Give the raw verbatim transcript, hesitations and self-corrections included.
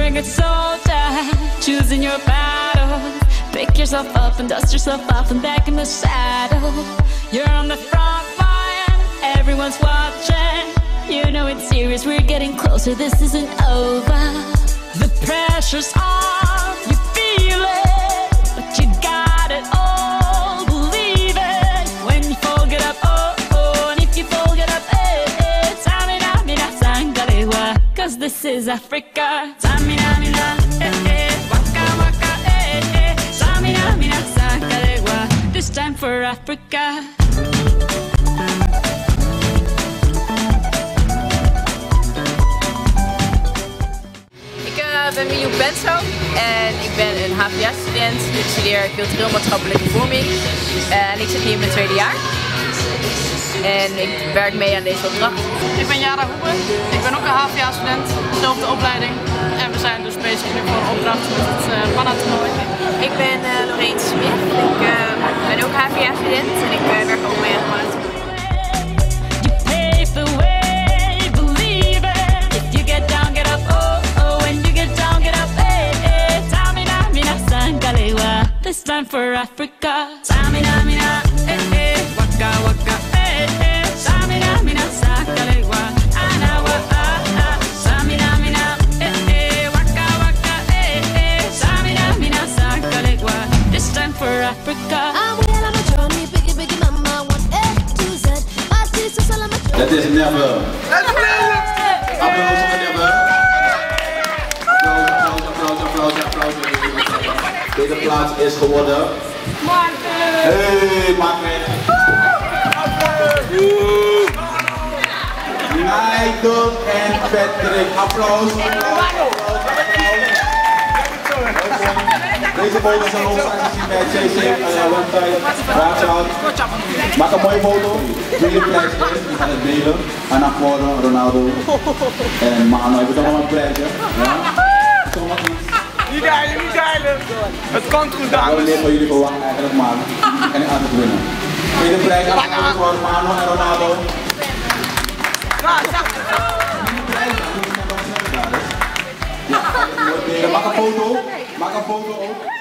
a good soldier, choosing your battle. Pick yourself up and dust yourself off and back in the saddle. You're on the front line, everyone's watching. You know it's serious, we're getting closer, this isn't over. The pressure's on, you feel it, but you got it all, believe it. When you fall, get up, oh, oh, and if you fall, get up, eh, eh. Samina, mina, sangalewa, cause this is Africa. Samina, mina, eh, eh, waka, waka, eh, eh. Samina, mina, sangalewa, this time for Africa. Ik ben Mijoek Benso en ik ben een H V S-student. Ik studeer cultureel maatschappelijke vorming en ik zit hier in mijn tweede jaar. En ik werk mee aan deze opdracht. Ik ben Jara Hoebe, ik ben ook een H V A-student, dezelfde opleiding. En we zijn dus bezig nu voor een opdracht met het uh, Panna-toernooi. Ik ben uh, Loreen Smith, ik uh, ben ook H V A-student en ik uh, werk ook mee aan het Panna-toernooi. This time for Africa. Samina, mina, eh, eh, waka, waka, eh, eh. Samina, mina, sakalewa, anawa, ah, ah. Samina, mina, eh, eh, waka, waka, eh, eh. Samina, mina, sakalewa. This time for Africa. Dat is never. Applaus voor never. Applaus, applaus, applaus, applaus, applaus. Deze plaats is geworden. Hey, Martin! Michael en Patrick. Applaus, applaus, applaus, applaus. Deze foto's zijn ons aangezien bij het C C website. Watch out. Maak een mooie foto. Tweede prijs is, die gaat het delen. En naar voren Ronaldo. En Mano, heb je toch nog een prijsje? Ja? Toch nog iets? Niet geilen, niet geilen. Het komt goed, dames. Wanneer van jullie verwachten eigenlijk, man? En ik altijd winnen. Tweede prijs afgelopen voor Mano en Ronaldo. Ja, maak een foto. Maak een foto ook.